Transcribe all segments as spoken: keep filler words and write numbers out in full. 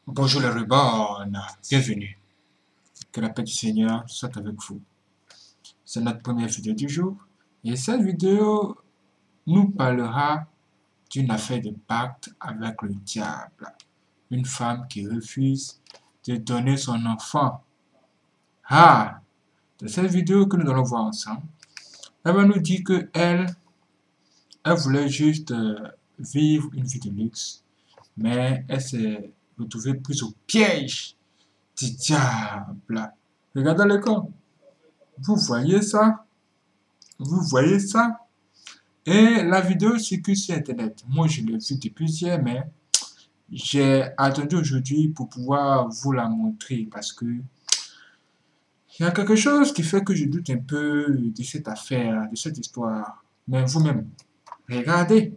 Bonjour les reborn, bienvenue. Que la paix du Seigneur soit avec vous. C'est notre première vidéo du jour et cette vidéo nous parlera d'une affaire de pacte avec le diable. Une femme qui refuse de donner son enfant. Ah, dans cette vidéo que nous allons voir ensemble, elle va nous dire que elle, elle voulait juste euh, vivre une vie de luxe, mais elle s'est retrouvée prise au piège du diable. Regardez l'écran. Vous voyez ça? Vous voyez ça? Et la vidéo circule sur Internet. Moi, je l'ai vue depuis hier, mais j'ai attendu aujourd'hui pour pouvoir vous la montrer parce que il y a quelque chose qui fait que je doute un peu de cette affaire, de cette histoire. Mais vous-même, regardez.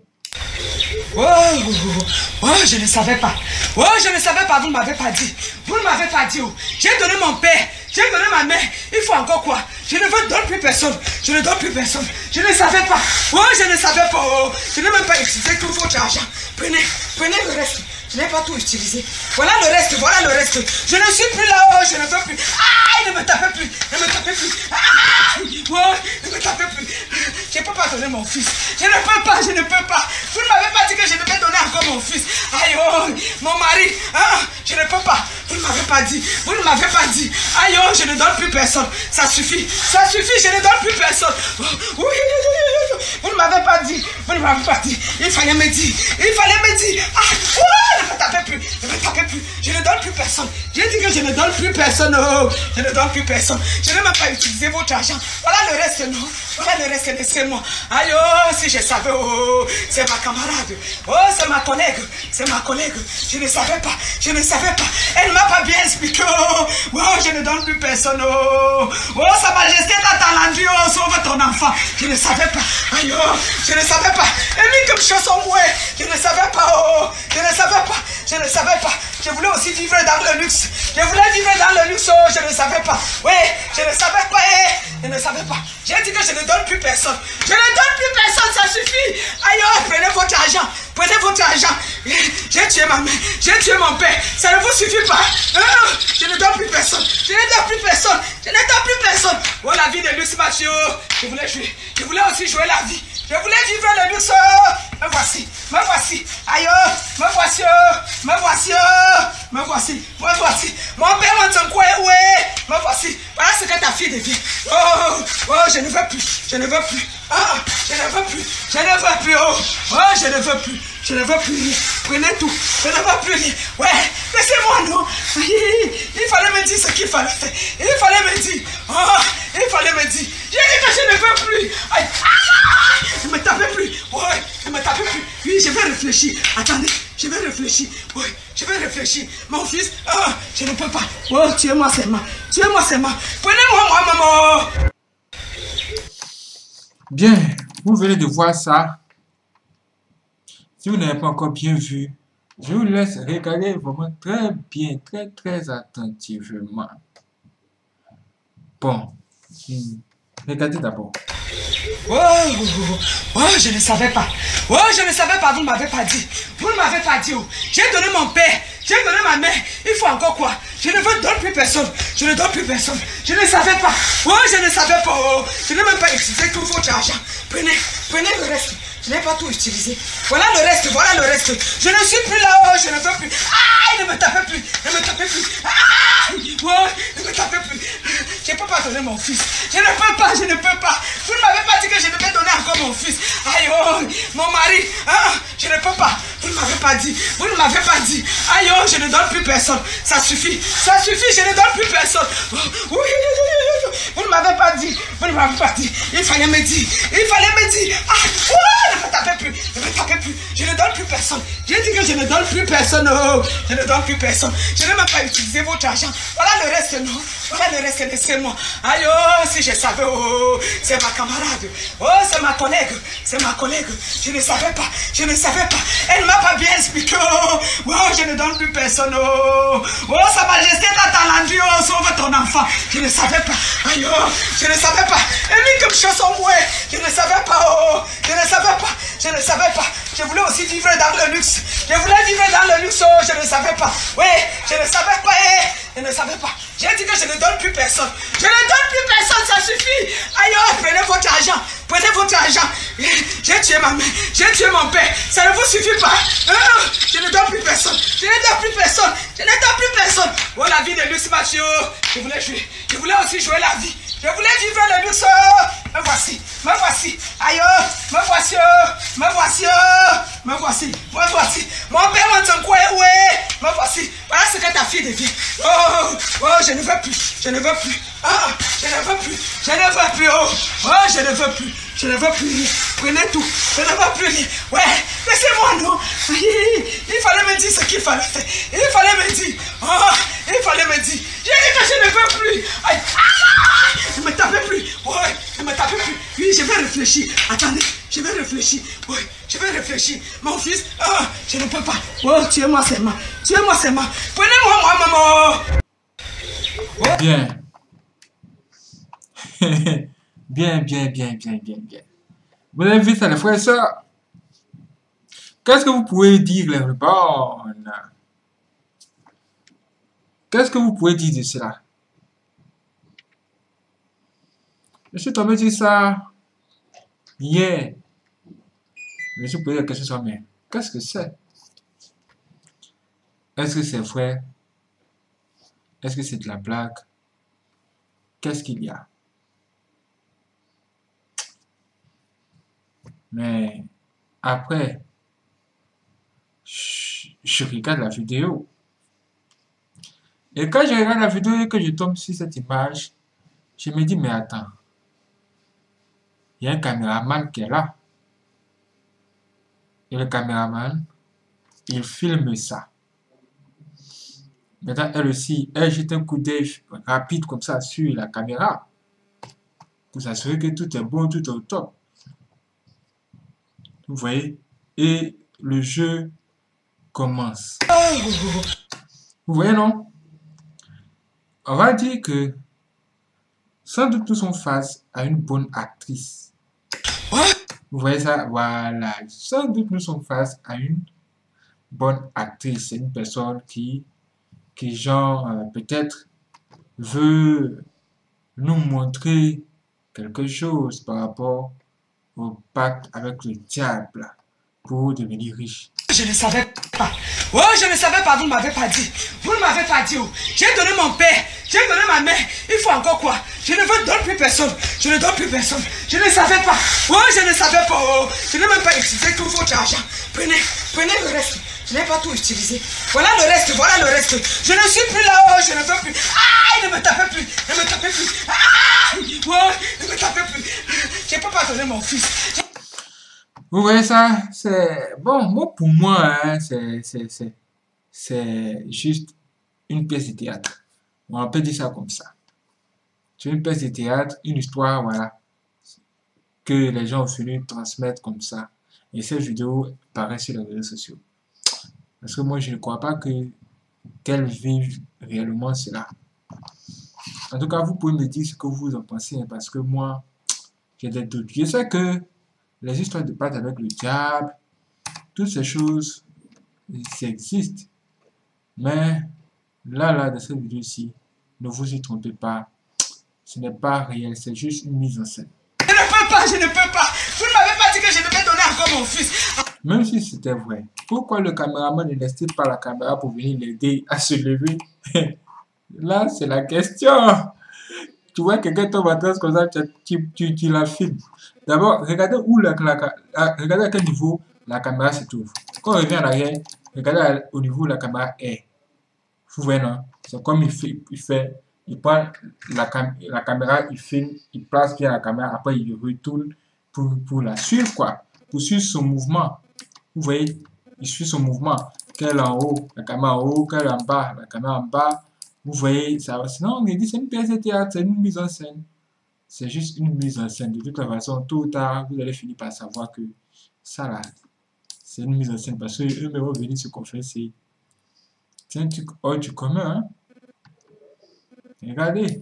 Oh, oh, oh, oh, je ne savais pas. Oh, je ne savais pas, vous ne m'avez pas dit. Vous ne m'avez pas dit. Oh. J'ai donné mon père, j'ai donné ma mère. Il faut encore quoi? Je ne veux donner plus personne. Je ne donne plus personne. Je ne savais pas. Oh, je ne savais pas. Oh. Je n'ai même pas utilisé tout votre argent. Prenez, prenez le reste. Je n'ai pas tout utilisé. Voilà le reste, voilà le reste. Je ne suis plus là-haut, je ne veux plus. Ah, ne me tapez plus, ne me tapez plus. Ah, oh, ne me tapez plus. Je ne peux pas donner mon fils. Je ne peux pas, je ne peux pas. Vous ne m'avez pas dit que je devais donner encore mon fils. Aïe, oh, mon mari, ah, je ne peux pas. Vous ne m'avez pas dit, vous ne m'avez pas dit. Aïe, oh, je ne donne plus personne. Ça suffit, ça suffit, je ne donne plus personne. Oh, oui, vous ne m'avez pas dit, vous ne m'avez pas dit. Il fallait me dire, il fallait me dire. Ah, oh, ne me tapez plus, ne me tapez plus. Je ne donne plus personne. J'ai dit que je ne donne plus personne. Oh, je ne donne plus personne. Je n'ai même pas utilisé votre argent. Voilà le reste, non. Voilà le reste, laissez-moi. Aïe, oh, si je savais, oh, c'est ma camarade. Oh, c'est ma collègue. C'est ma collègue. Je ne savais pas. Je ne savais pas. Elle ne m'a pas bien expliqué. Oh, oh, je ne donne plus personne. Oh, oh, Sa Majesté Tatalandri, oh, sauve ton enfant. Je ne savais pas. Aïe, oh, je ne savais pas. Et lui, comme chanson, ouais. Je ne savais pas. Oh, je ne savais pas. Je ne savais pas. Je voulais aussi vivre dans le luxe. Je voulais vivre dans le luxe. Oh, je ne savais pas. Oui, je ne savais pas. Eh, je ne savais pas. J'ai dit que je ne donne plus personne. Je ne donne plus personne, ça suffit. Aïe, oh, prenez votre argent. Prenez votre argent. J'ai tué ma mère. J'ai tué mon père. Ça ne vous suffit pas. Oh, je ne donne plus personne. Je ne donne plus personne. Je ne donne plus personne. Oh, la vie de luxe, Mathieu. Je voulais jouer. Je voulais aussi jouer la vie. Je voulais vivre le luxe. Me voici. Me voici. Aïe, oh, me voici. Me voici. Me voici. Me voici. Mon père m'entend quoi? Ouais. Me voici. Voilà ce que ta fille devient. Oh, oh, je ne veux plus. Je ne veux plus. Ah, je ne veux plus. Je ne veux plus. Oh, oh, je ne veux plus. Je ne veux plus. Prenez tout. Je ne veux plus rien. Ouais, laissez-moi, non. Il fallait me dire ce qu'il fallait faire. Il fallait me dire. Oh, il fallait me dire. J'ai dit que je ne veux plus. Aïe. Ah, ne me tapez plus. Ouais, ne me tapez plus. Oui, je vais réfléchir. Attendez, je vais réfléchir. Oui, je vais réfléchir. Mon fils, oh, je ne peux pas. Oh, tuez-moi seulement. Tuez-moi seulement. Prenez-moi, moi, maman. Bien, vous venez de voir ça. Si vous n'avez pas encore bien vu, je vous laisse regarder vraiment très bien, très très attentivement. Bon, regardez d'abord. Oh, oh, oh, oh, je ne savais pas. Oh, je ne savais pas, vous ne m'avez pas dit. Vous ne m'avez pas dit. Oh. J'ai donné mon père, j'ai donné ma mère. Il faut encore quoi? Je ne veux donner plus personne. Je ne donne plus personne. Je ne savais pas. Oh, je ne savais pas. Oh. Je n'ai même pas utilisé tout votre argent. Prenez, prenez le reste. Je n'ai pas tout utilisé. Voilà le reste, voilà le reste. Je ne suis plus là-haut, je ne veux plus. Ah, ne me tapez plus, ne me tapez plus. Ah, oh, ne me tapez plus. Je ne peux pas donner mon fils. Je ne peux pas, je ne peux pas. Vous ne m'avez pas dit que je devais donner encore mon fils. Aïe, oh, mon mari, ah, je ne peux pas. Vous ne m'avez pas dit, vous ne m'avez pas dit. Aïe, oh, je ne donne plus personne. Ça suffit, ça suffit, je ne donne plus personne. Oh, oui, vous ne m'avez pas dit, vous ne m'avez pas dit. Il fallait me dire, il fallait me dire. Ah, oh, ne me tapez plus, ne me tapez plus. Je ne donne plus personne. J'ai dit que je ne donne plus personne. Oh, je ne donne plus personne. Je n'ai même pas utilisé votre argent. Voilà le reste, non. Voilà le reste, laissez-moi. Aïe, oh, si je savais, oh, c'est ma camarade. Oh, c'est ma collègue. C'est ma collègue. Je ne savais pas. Je ne savais pas. Elle ne m'a pas bien expliqué. Oh, oh, je ne donne plus personne. Oh, oh, Sa Majesté Tatalandri, oh, sauve ton enfant. Je ne savais pas. Aïe, oh, je ne savais pas. Et lui, comme chanson, ouais. Je ne savais pas. Oh, je ne savais pas. Je ne savais pas. Je voulais aussi vivre dans le luxe. Je voulais vivre dans le luxe. Oh, je ne savais pas. Oui, Je ne savais pas, eh, je ne savais pas. J'ai dit que je ne donne plus personne. Je ne donne plus personne, ça suffit. Aïe, oh, prenez votre argent. Prenez votre argent. J'ai tué ma mère, j'ai tué mon père. Ça ne vous suffit pas. Euh, je ne donne plus personne. Je ne donne plus personne. Je ne donne plus personne. Oh, la vie de luxe, Mathieu. Je voulais jouer. Je voulais aussi jouer la vie. Je voulais vivre le luxe. Me voici. Me voici. Aïe, oh, me voici. Me voici. Me voici. Me voici. Mon père m'entend quoi? Ouais. Me voici. Voilà ce que ta fille devient. Oh, oh, je ne veux plus. Je ne veux plus. Ah, je ne veux plus. Je ne veux plus. Oh, oh, je ne veux plus. Je ne veux plus rien. Prenez tout. Je ne veux plus rien. Ouais, laissez-moi, non. Il fallait me dire ce qu'il fallait faire. Il fallait me dire. Oh, il fallait me dire. J'ai dit que je ne veux plus. Aïe. Ah, ne me tapez plus. Ouais, ne me tapez plus. Oui, je vais réfléchir. Attendez, je vais réfléchir. Oui, je vais réfléchir. Mon fils, oh, je ne peux pas. Oh, tuez-moi seulement. Tuez-moi seulement. Prenez-moi, moi, maman. Oh. Bien. Bien, bien, bien, bien, bien, bien. Vous avez vu ça, les frères et sœurs? Qu'est-ce que vous pouvez dire, les bonnes? Qu'est-ce que vous pouvez dire de cela? Je suis tombé sur ça hier. Je me suis posé la question sur moi. Qu'est-ce que c'est? Est-ce que c'est vrai? Est-ce que c'est de la blague? Qu'est-ce qu'il y a? Mais après, je, je regarde la vidéo. Et quand je regarde la vidéo et que je tombe sur cette image, je me dis, mais attends, il y a un caméraman qui est là. Et le caméraman, il filme ça. Maintenant, elle aussi, elle jette un coup d'œil rapide comme ça sur la caméra pour s'assurer que tout est bon, tout est au top. Vous voyez? Et le jeu commence. Vous voyez, non? On va dire que sans doute nous sommes face à une bonne actrice. Vous voyez ça? Voilà. Sans doute nous sommes face à une bonne actrice. C'est une personne qui, qui genre, euh, peut-être veut nous montrer quelque chose par rapport au pacte avec le diable pour devenir riche. Je ne savais pas. Oh, je ne savais pas, vous ne m'avez pas dit. Vous ne m'avez pas dit. Oh. J'ai donné mon père, j'ai donné ma mère. Il faut encore quoi? Je ne veux donner plus personne. Je ne donne plus personne. Je ne savais pas. Oh, je ne savais pas. Oh. Je n'ai même pas utilisé tout votre argent. Prenez, prenez le reste. Je n'ai pas tout utilisé. Voilà le reste, voilà le reste. Je ne suis plus là. Oh, je ne veux plus. Ah, ne me tapez plus. Ne me tapez plus. Ah, oh, ne me tapez plus. Je ne peux pas donner mon fils. Vous voyez ça? C'est bon, moi pour moi, hein, c'est juste une pièce de théâtre. On peut dire ça comme ça. C'est une pièce de théâtre, une histoire, voilà, que les gens ont fini transmettre comme ça. Et cette vidéo paraît sur les réseaux sociaux. Parce que moi, je ne crois pas que qu'elle vive réellement cela. En tout cas, vous pouvez me dire ce que vous en pensez, hein, parce que moi, j'ai des doutes. Je sais que les histoires de pacte avec le diable, toutes ces choses, ça existe. Mais là, là, dans cette vidéo-ci, ne vous y trompez pas. Ce n'est pas réel, c'est juste une mise en scène. Je ne peux pas, je ne peux pas. Vous ne m'avez pas dit que je devais donner encore mon fils. Même si c'était vrai, pourquoi le caméraman ne laisse pas la caméra pour venir l'aider à se lever? Là, c'est la question. Tu vois quelqu'un tombe en transe comme ça, tu, tu, tu, tu la filmes. D'abord, regardez où la, la, la, regardez à quel niveau la caméra se trouve. Quand on revient en arrière, regardez au niveau où la caméra est. Vous voyez, non? C'est comme il fait, il fait, il prend la, cam la caméra, il filme, il place bien la caméra, après il retourne pour, pour la suivre, quoi. Pour suivre son mouvement. Vous voyez, il suit son mouvement. Qu'elle en haut, la caméra en haut, qu'elle en bas, la caméra en bas. Vous voyez, ça va. Sinon, on dit c'est une pièce de théâtre, c'est une mise en scène. C'est juste une mise en scène. De toute façon, tôt ou tard, vous allez finir par savoir que ça là, c'est une mise en scène. Parce qu'eux-mêmes vont venir se confesser. C'est un truc hors du commun. Hein? Regardez.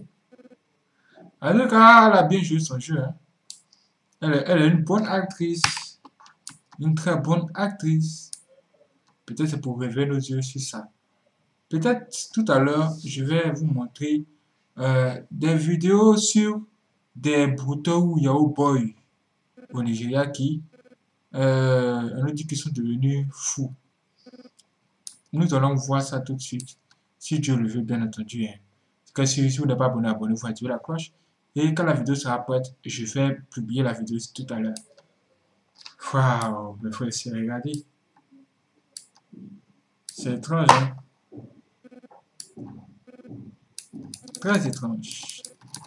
En tout cas, elle a bien joué son jeu. Hein? Elle, est, elle est une bonne actrice. Une très bonne actrice. Peut-être c'est pour réveiller nos yeux sur ça. peut-être tout à l'heure, je vais vous montrer euh, des vidéos sur des brouteurs ou Yahoo Boy au Nigeria qui, euh, on nous dit qu'ils sont devenus fous. Nous allons voir ça tout de suite, si Dieu le veut, bien entendu. Hein. Que si, si vous n'êtes pas abonné, abonnez-vous, activez la cloche. Et quand la vidéo sera prête, je vais publier la vidéo tout à l'heure. Waouh, il faut essayer de regarder. C'est étrange, hein? Très étrange.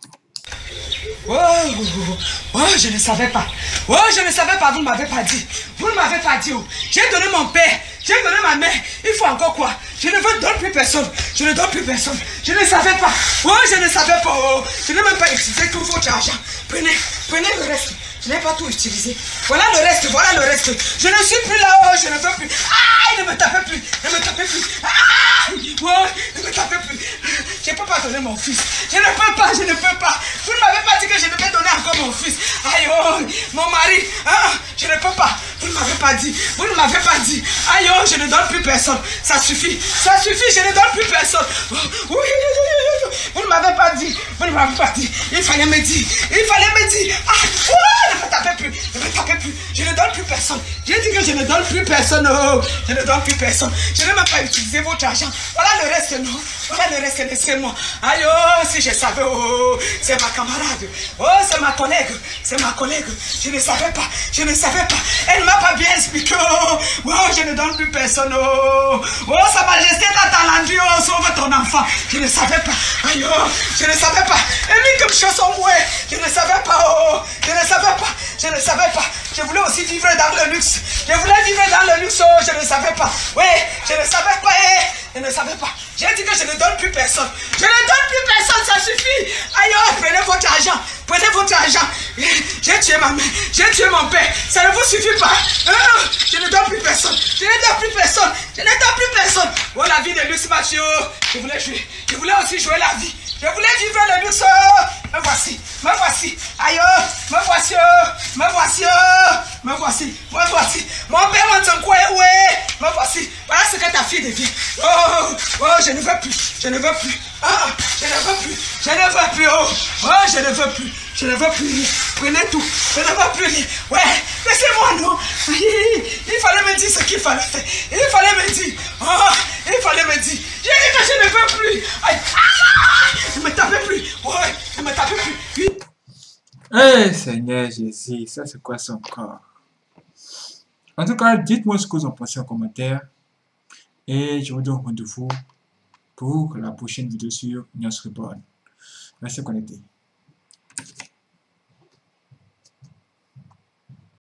Oh, oh, oh, oh, je ne savais pas. Oh, je ne savais pas, vous ne m'avez pas dit. Vous ne m'avez pas dit. Oh. J'ai donné mon père, j'ai donné ma mère. Il faut encore quoi? Je ne veux donner plus personne. Je ne donne plus personne. Je ne savais pas. Oh, je ne savais pas. Oh. Je n'ai même pas utilisé tout votre argent. Prenez, prenez le reste. Je n'ai pas tout utilisé. Voilà le reste, voilà le reste. Je ne suis plus là-haut, je ne veux plus. Ah, ne me tapez plus, ne me tapez plus. Ah, oh, ne me tapez plus. Je ne peux pas donner mon fils. Je ne peux pas, je ne peux pas. Vous ne m'avez pas dit que je devais donner encore mon fils. Aïe, oh, mon mari. Ah, je ne peux pas. Vous ne m'avez pas dit. Vous ne m'avez pas dit. Aïe, oh, je ne donne plus personne. Ça suffit. Ça suffit, je ne donne plus personne. Oh, oui, vous ne m'avez pas dit. Vous ne m'avez pas dit. Il fallait me dire. Il fallait me dire. Ah, oh, ne me tapez plus. Ne me tapez plus. Je ne donne plus personne. J'ai dit que je ne donne plus personne. Oh, je ne donne plus personne. Je n'ai même pas utilisé votre argent. Voilà le reste, non. Voilà le reste, laissez-moi. Aïe, oh, si je savais, oh, c'est ma camarade. Oh, c'est ma collègue. C'est ma collègue. Je ne savais pas. Je ne savais pas. Elle ne m'a pas bien expliqué. Oh, oh, je ne donne plus personne. Oh, oh, Sa Majesté Tatalandi, oh, sauve ton enfant. Je ne savais pas. Aïe, oh, je ne savais pas. Et lui, comme chanson, ouais. Je ne savais pas. Oh, je ne savais pas. Je ne savais pas. Je voulais aussi vivre dans le luxe. Je voulais vivre dans le luxe. Oh, je ne savais pas. Oui, je ne savais pas. Eh, je ne savais pas. J'ai dit que je ne donne plus personne. Je ne donne plus personne, ça suffit. Aïe, oh, prenez votre argent. Prenez votre argent. J'ai tué ma mère. J'ai tué mon père. Ça ne vous suffit pas. Oh, je ne donne plus personne. Je ne donne plus personne. Je ne donne plus personne. Oh, la vie de luxe, Mathieu. Je voulais jouer. Je voulais aussi jouer la vie. Je voulais vivre le luxe. Me voici. Me voici. Aïe, oh, me voici. Me voici. Me voici. Me voici. Mon père m'entend quoi? Ouais. Me voici. Voilà ce que ta fille devient. Oh, oh, je ne veux plus. Je ne veux plus. Ah, je ne veux plus. Je ne veux plus. Oh, oh, je ne veux plus. Je ne veux plus. Prenez tout. Je ne veux plus rien. Ouais, laissez-moi, non. Il fallait me dire ce qu'il fallait faire. Il fallait me dire. Oh, il fallait me dire. J'ai dit que je ne veux plus. Aïe. Ah, ne me tapez plus. Ouais, ne me tapez plus. Eh hey, Seigneur Jésus, ça c'est quoi son corps? En tout cas, dites-moi ce que vous en pensez en commentaire. Et je vous donne rendez-vous pour la prochaine vidéo sur News Reborn. Restez connectés.